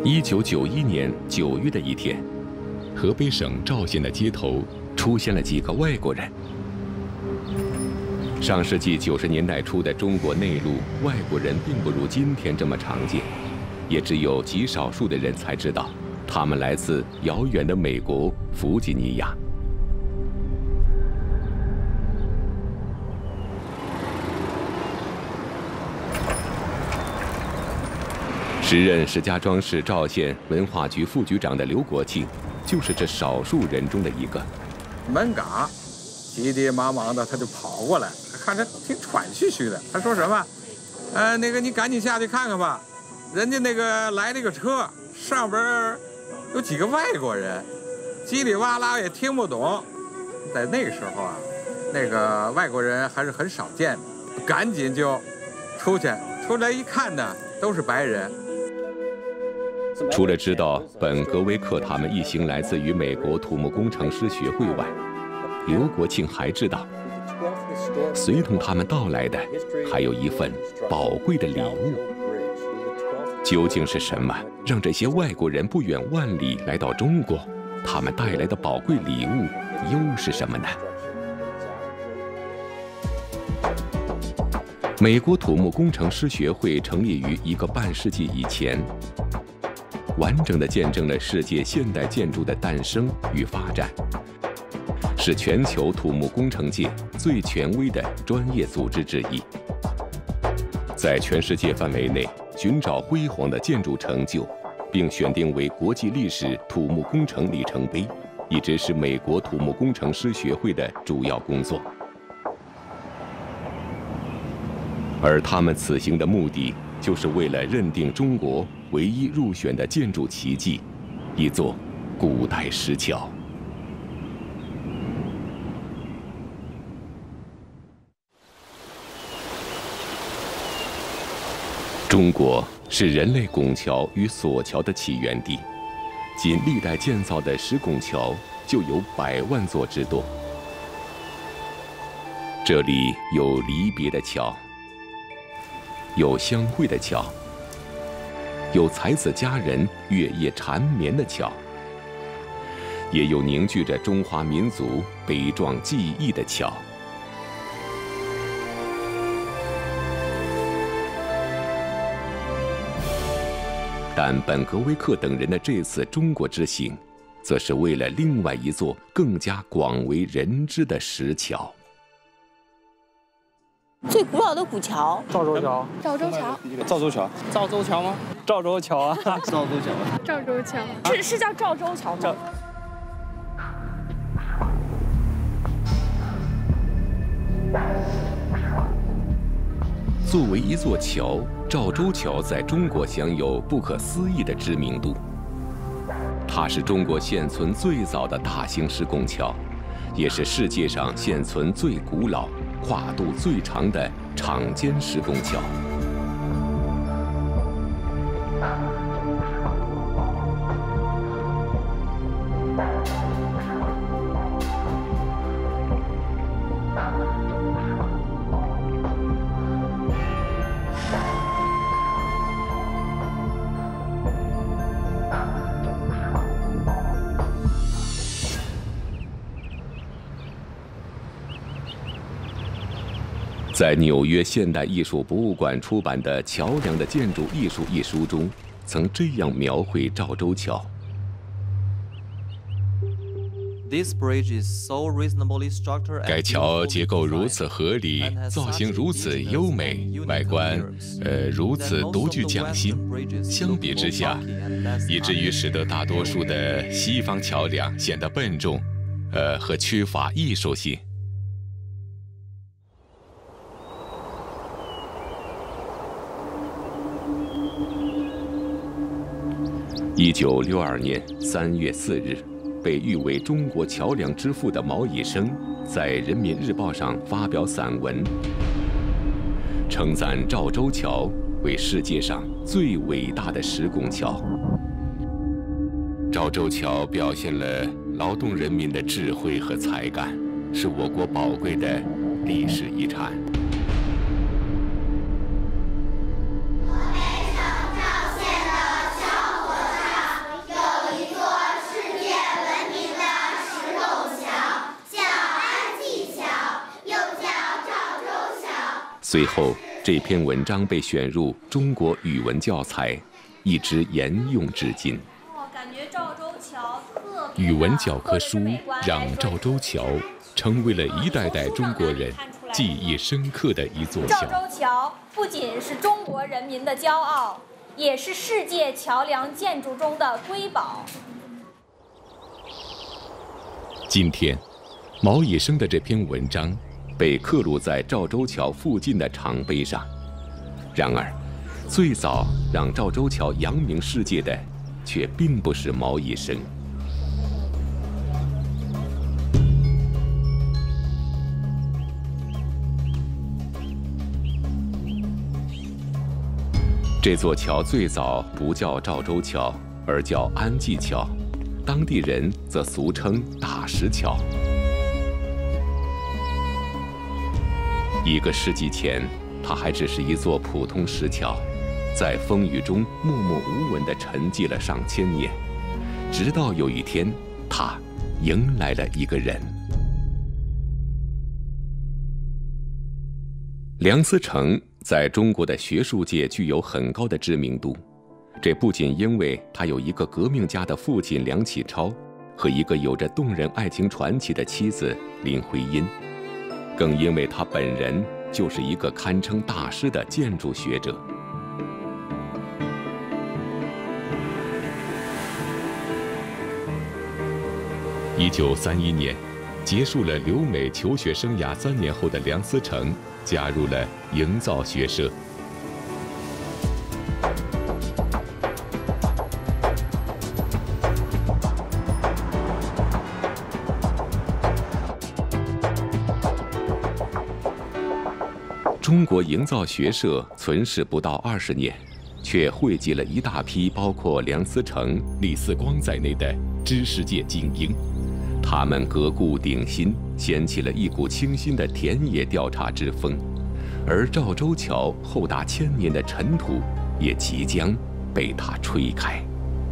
1991年9月的一天，河北省赵县的街头出现了几个外国人。上世纪90年代初的中国内陆，外国人并不如今天这么常见，也只有极少数的人才知道，他们来自遥远的美国弗吉尼亚。时任石家庄市赵县文化局副局长的刘国庆，就是这少数人中的一个。 门岗，急急忙忙的他就跑过来，看着挺喘吁吁的。他说什么？那个你赶紧下去看看吧，人家那个来那个车上边有几个外国人，叽里哇啦也听不懂。在那个时候啊，那个外国人还是很少见的，赶紧就出来一看呢，都是白人。 除了知道本格威克他们一行来自于美国土木工程师学会外，刘国庆还知道，随同他们到来的还有一份宝贵的礼物。究竟是什么让这些外国人不远万里来到中国？他们带来的宝贵礼物又是什么呢？美国土木工程师学会成立于1个半世纪以前，完整地见证了世界现代建筑的诞生与发展，是全球土木工程界最权威的专业组织之一。在全世界范围内寻找辉煌的建筑成就，并选定为国际历史土木工程里程碑，一直是美国土木工程师学会的主要工作。而他们此行的目的，就是为了认定中国唯一入选的建筑奇迹——一座古代石桥。中国是人类拱桥与索桥的起源地，仅历代建造的石拱桥就有100万座之多。这里有离别的桥，有相会的桥，有才子佳人月夜缠绵的桥，也有凝聚着中华民族悲壮记忆的桥。但本格威克等人的这次中国之行，则是为了另外一座更加广为人知的石桥。 最古老的古桥， 赵州桥， 赵州桥， 赵州桥， 赵州桥吗？ 赵州桥啊， 赵州桥， 赵州桥， 是叫赵州桥吗？ 作为一座桥，赵州桥在中国享有不可思议的知名度。它是中国现存最早的大型石拱桥，也是世界上现存最古老、跨度最长的场间石拱桥。在纽约现代艺术博物馆出版的《桥梁的建筑艺术》一书中，曾这样描绘赵州桥。 该桥结构如此合理，造型如此优美，外观如此独具匠心。相比之下，以至于使得大多数的西方桥梁显得笨重，和缺乏艺术性。 1962年3月4日，被誉为中国桥梁之父的毛以升在《人民日报》上发表散文，称赞赵州桥为世界上最伟大的石拱桥。赵州桥表现了劳动人民的智慧和才干，是我国宝贵的历史遗产。 河北省赵县的小伙随后，这篇文章被选入中国语文教材，一直沿用至今。 感觉赵州桥特别。 语文教科书让赵州桥成为了一代代中国人记忆深刻的一座桥。 赵州桥不仅是中国人民的骄傲，也是世界桥梁建筑中的瑰宝。 今天，毛以升的这篇文章被刻录在赵州桥附近的长碑上。然而，最早让赵州桥扬名世界的，却并不是毛以升。这座桥最早不叫赵州桥，而叫安济桥，当地人则俗称大石桥。1个世纪前，它还只是一座普通石桥，在风雨中默默无闻地沉寂了上千年，直到有一天，它迎来了一个人。梁思成在中国的学术界具有很高的知名度，这不仅因为他有一个革命家的父亲梁启超和一个有着动人爱情传奇的妻子林徽因，更因为他本人就是一个堪称大师的建筑学者。1931年，结束了留美求学生涯3年后的梁思成加入了营造学社。中国营造学社存世不到20年，却汇集了一大批包括梁思成、李四光在内的知识界精英。他们革故鼎新，掀起了一股清新的田野调查之风，而赵州桥厚达1000年的尘土也即将被它吹开。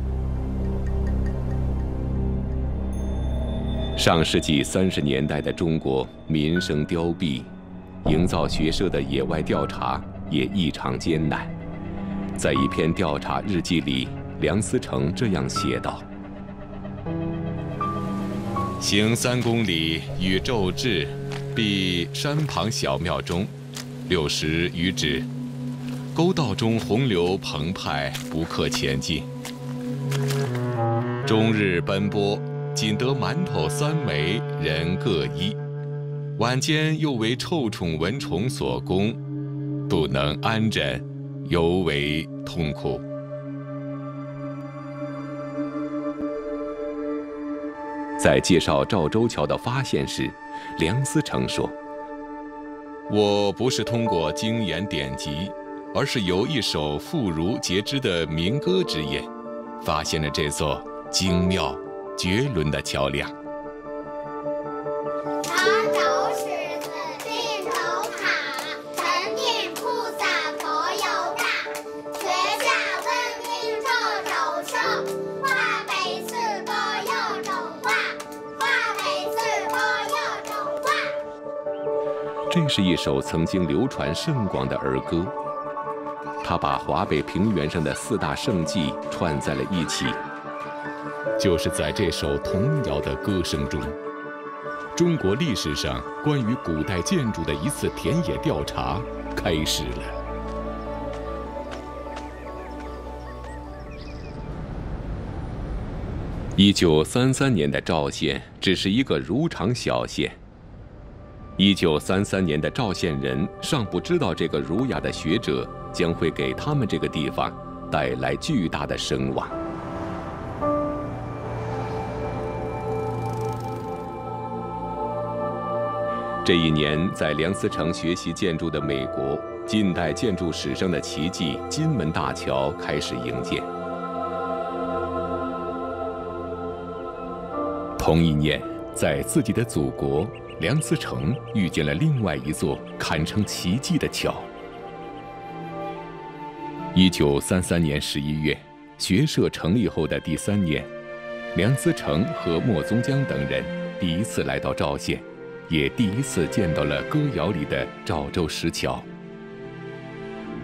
上世纪30年代的中国民生凋敝，营造学社的野外调查也异常艰难。在一篇调查日记里，梁思成这样写道：行3公里与骤至，必山旁小庙中，60余指。沟道中洪流澎湃，不可前进。终日奔波，仅得馒头3枚，人各1。晚间又为臭虫蚊虫所攻，不能安枕，尤为痛苦。在介绍赵州桥的发现时，梁思成说：“我不是通过经研典籍，而是由一首妇孺皆知的民歌之眼，发现了这座精妙绝伦的桥梁。”这是一首曾经流传甚广的儿歌，它把华北平原上的4大圣迹串在了一起。就是在这首童谣的歌声中，中国历史上关于古代建筑的一次田野调查开始了。1933年的赵县只是一个如常小县。1933年的赵县人尚不知道，这个儒雅的学者将会给他们这个地方带来巨大的声望。这一年，在梁思成学习建筑的美国，近代建筑史上的奇迹——金门大桥开始营建。同一年，在自己的祖国，梁思成遇见了另外一座堪称奇迹的桥。1933年11月，学社成立后的第3年，梁思成和莫宗江等人第一次来到赵县，也第一次见到了歌谣里的赵州石桥。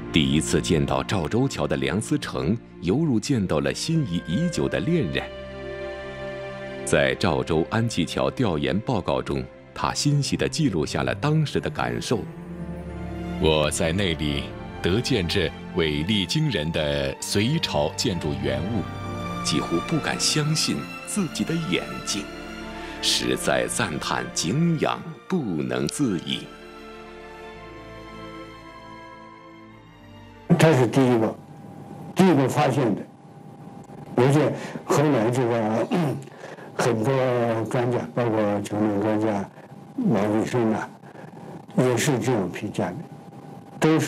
第一次见到赵州桥的梁思成，犹如见到了心仪已久的恋人。在赵州安济桥调研报告中，他欣喜地记录下了当时的感受。 我在那里得见这伟力惊人的隋朝建筑原物， 几乎不敢相信自己的眼睛，实在赞叹敬仰，不能自已。 他是第一个发现的，而且后来这个很多专家，包括桥梁专家毛卫生啊，也是这样评价的，都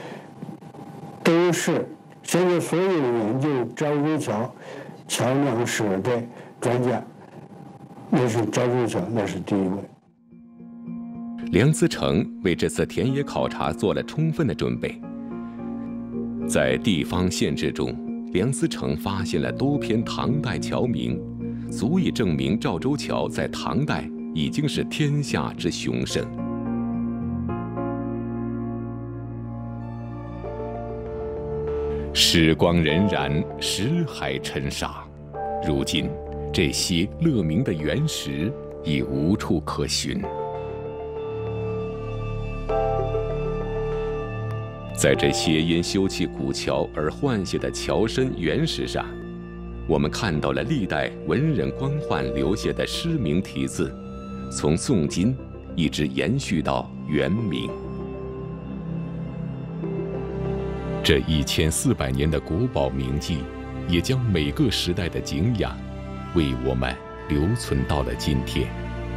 是现在所有研究赵州桥梁史的专家，那是赵州桥，那是第一位。 梁思成为这次田野考察做了充分的准备。在地方县志中，梁思成发现了多篇唐代桥名，足以证明赵州桥在唐代已经是天下之雄盛。时光荏苒，石海沉沙，如今这些乐名的原石已无处可寻。在这些因修葺古桥而换血的桥身原石上，我们看到了历代文人官宦留下的诗名题字，从宋金一直延续到元明。这1400年的国宝铭记，也将每个时代的景仰，为我们留存到了今天。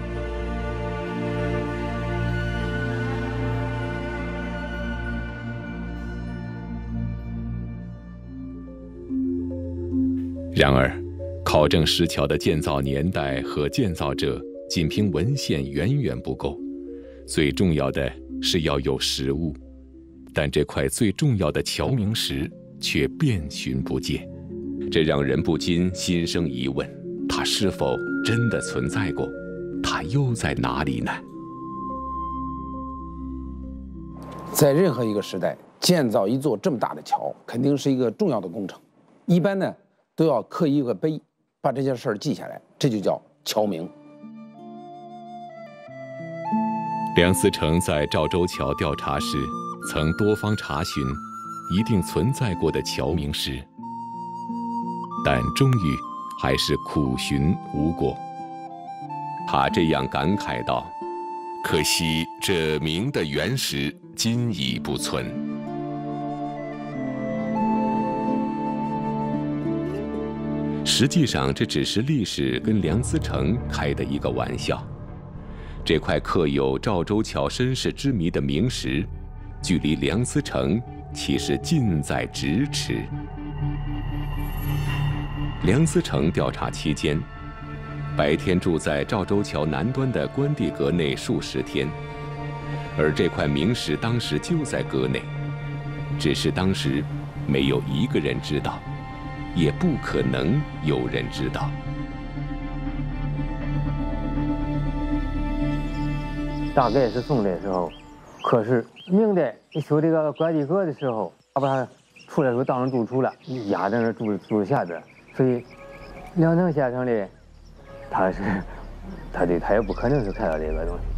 然而，考证石桥的建造年代和建造者，仅凭文献远远不够。最重要的是要有实物，但这块最重要的桥名石却遍寻不见，这让人不禁心生疑问：它是否真的存在过？它又在哪里呢？ 在任何一个时代，建造一座这么大的桥，肯定是一个重要的工程。一般呢，都要刻一个碑，把这件事儿记下来，这就叫桥名。 梁思成在赵州桥调查时，曾多方查询一定存在过的桥名石，但终于还是苦寻无果。他这样感慨道：“可惜这名的原石今已不存。”实际上，这只是历史跟梁思成开的一个玩笑。这块刻有赵州桥身世之谜的名石，距离梁思成其实近在咫尺。梁思成调查期间，白天住在赵州桥南端的关帝阁内数十天，而这块名石当时就在阁内，只是当时没有一个人知道，也不可能有人知道。 大概是宋代时候，可是明代修这个关帝阁的时候，他把它出来时候当成住处了，压在那住下边，所以梁腾先生的，他也不可能是看到这个东西。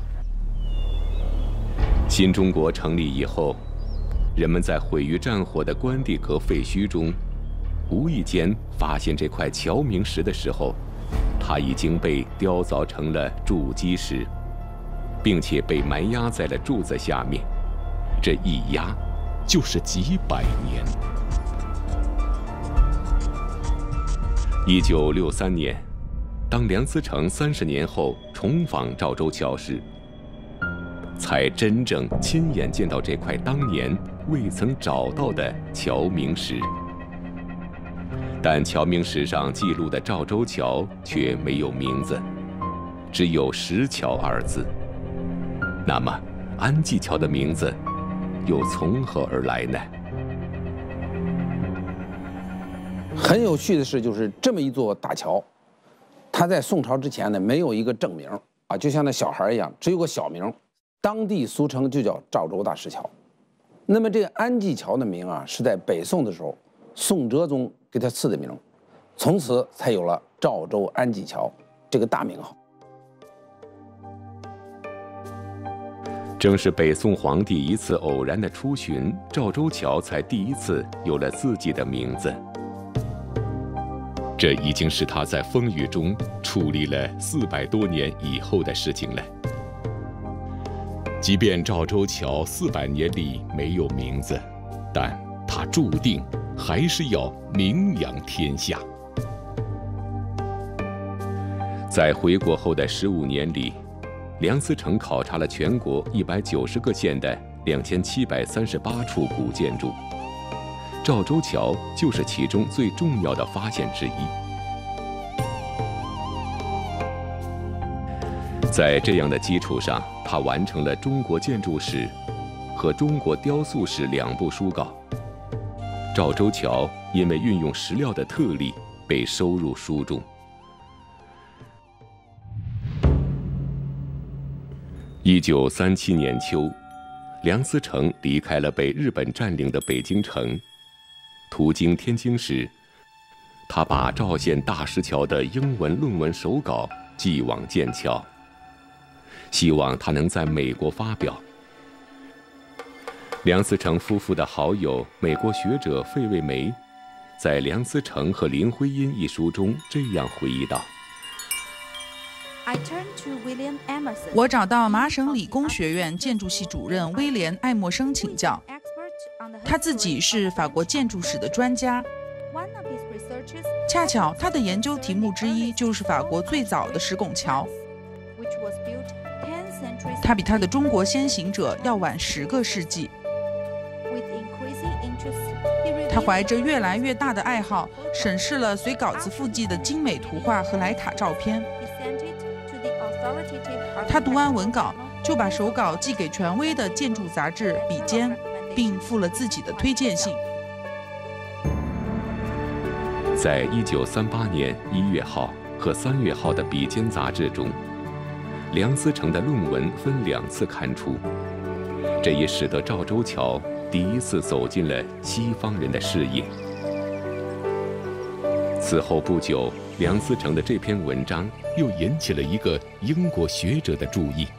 新中国成立以后，人们在毁于战火的关帝阁废墟中，无意间发现这块桥名石的时候，它已经被雕凿成了筑基石，并且被埋压在了柱子下面，这一压就是几百年。1963年，当梁思成30年后重访赵州桥时，才真正亲眼见到这块当年未曾找到的桥名石。但桥名石上记录的赵州桥却没有名字，只有石桥2字。那么，安济桥的名字又从何而来呢？ 很有趣的是，就是这么一座大桥，它在宋朝之前呢，没有一个正名就像那小孩一样，只有个小名，当地俗称就叫赵州大石桥。 那么这个安济桥的名啊，是在北宋的时候，宋哲宗给他赐的名，从此才有了赵州安济桥这个大名号。 正是北宋皇帝一次偶然的出巡，赵州桥才第一次有了自己的名字。这已经是他在风雨中处理了400多年以后的事情了。即便赵州桥400年里没有名字，但它注定还是要名扬天下。在回国后的15年里，梁思成考察了全国190个县的2738处古建筑，赵州桥就是其中最重要的发现之一。在这样的基础上，他完成了《中国建筑史》和《中国雕塑史》2部书稿。赵州桥因为运用石料的特例，被收入书中。1937年秋，梁思成离开了被日本占领的北京城，途经天津时，他把赵县大石桥的英文论文手稿寄往剑桥，希望他能在美国发表。梁思成夫妇的好友美国学者费慰梅，在《梁思成和林徽因》一书中这样回忆道： 我找到麻省理工学院建筑系主任威廉·艾默生请教，他自己是法国建筑史的专家，恰巧他的研究题目之一就是法国最早的石拱桥，他比他的中国先行者要晚10个世纪。他怀着越来越大的爱好，审视了随稿子附记的精美图画和莱卡照片。他读完文稿，就把手稿寄给权威的建筑杂志《比肩》，并附了自己的推荐信。 在1938年1月号和3月号的《比肩》杂志中，梁思成的论文分2次刊出，这也使得赵州桥第一次走进了西方人的视野。此后不久，梁思成的这篇文章又引起了一个英国学者的注意。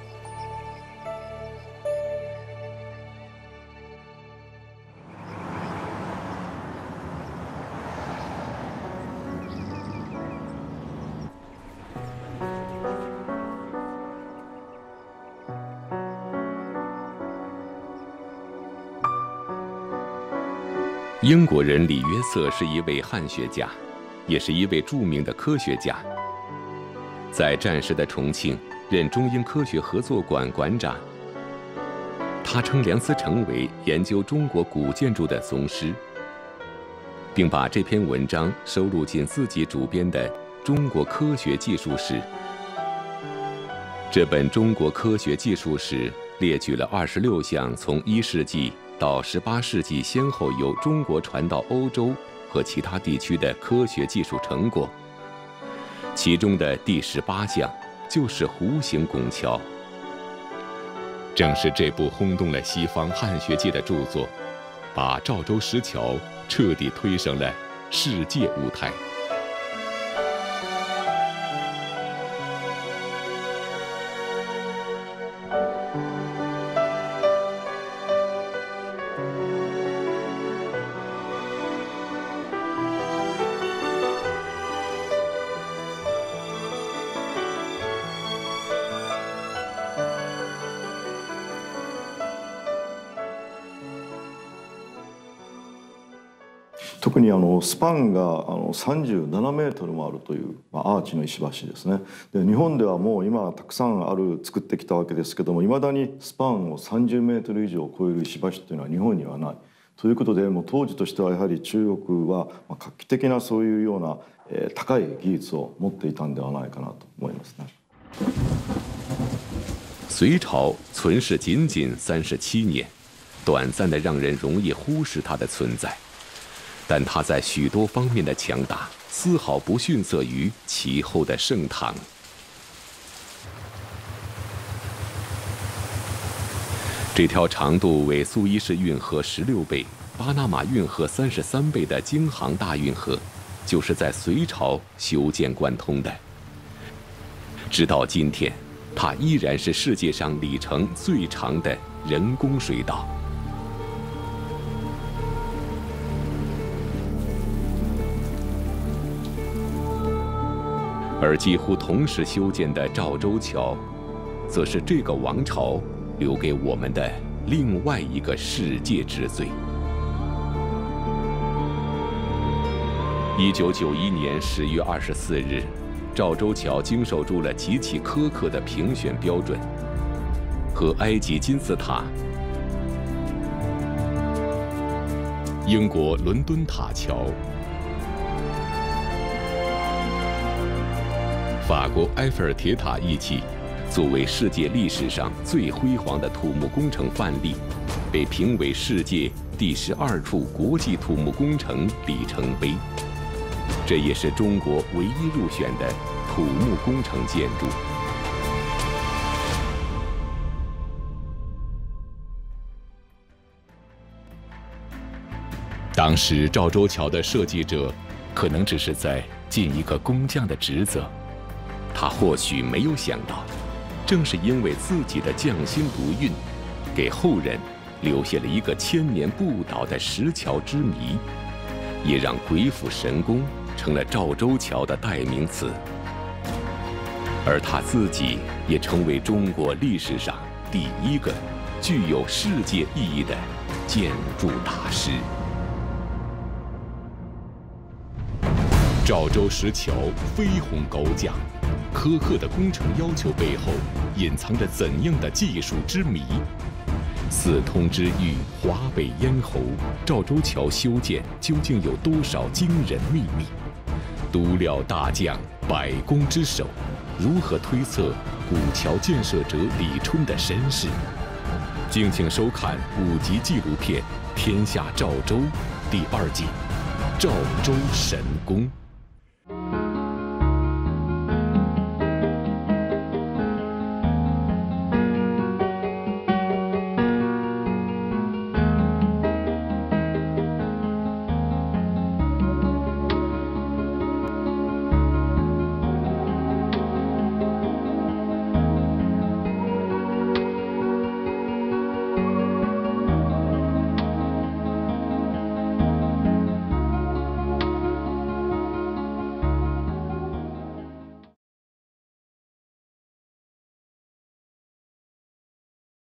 英国人李约瑟是一位汉学家，也是一位著名的科学家。在战时的重庆任中英科学合作馆馆长。他称梁思成为研究中国古建筑的宗师，并把这篇文章收录进自己主编的《中国科学技术史》。这本《中国科学技术史》列举了26项从1世纪到18世纪先后由中国传到欧洲和其他地区的科学技术成果，其中的第18项就是弧形拱桥。正是这部轰动了西方汉学界的著作，把赵州石桥彻底推上了世界舞台。 特にスパンが37メートルもあるというアーチの石橋ですね。で日本ではもう今たくさん作ってきたわけですけども、いまだにスパンを30メートル以上超える石橋というのは日本にはないということで、もう当時としてはやはり中国は画期的なそういうような高い技術を持っていたんではないかなと思いますね。 隋朝存世仅仅37年，短暂的让人容易忽视它的存在。但它在许多方面的强大，丝毫不逊色于其后的盛唐。 这条长度为苏伊士运河16倍、巴拿马运河33倍的京杭大运河，就是在隋朝修建贯通的。直到今天，它依然是世界上里程最长的人工水道。而几乎同时修建的赵州桥，则是这个王朝留给我们的另外一个世界之最。1991年10月24日，赵州桥经受住了极其苛刻的评选标准，和埃及金字塔、英国伦敦塔桥、法国埃菲尔铁塔一起，作为世界历史上最辉煌的土木工程范例，被评为世界第12处国际土木工程里程碑。这也是中国唯一入选的土木工程建筑。当时赵州桥的设计者可能只是在尽一个工匠的职责，他或许没有想到，正是因为自己的匠心独运，给后人留下了一个千年不倒的石桥之谜，也让鬼斧神工成了赵州桥的代名词。而他自己也成为中国历史上第一个具有世界意义的建筑大师。赵州石桥飞鸿高架，苛刻的工程要求背后隐藏着怎样的技术之谜？四通之域，华北咽喉，赵州桥修建究竟有多少惊人秘密？独料大匠百工之首，如何推测古桥建设者李春的身世？敬请收看5集纪录片《天下赵州》第2季《赵州神功》。